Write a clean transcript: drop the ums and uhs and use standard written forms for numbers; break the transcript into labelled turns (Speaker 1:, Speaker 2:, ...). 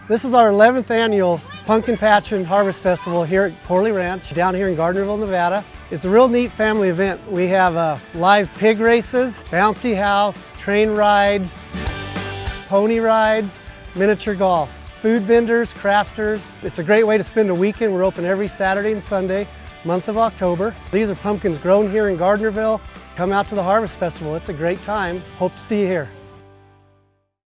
Speaker 1: This is our 11th annual Pumpkin Patch and Harvest Festival here at Corley Ranch, down here in Gardnerville, Nevada. It's a real neat family event. We have live pig races, bouncy house, train rides, pony rides, miniature golf, food vendors, crafters. It's a great way to spend a weekend. We're open every Saturday and Sunday, month of October. These are pumpkins grown here in Gardnerville. Come out to the Harvest Festival. It's a great time. Hope to see you here.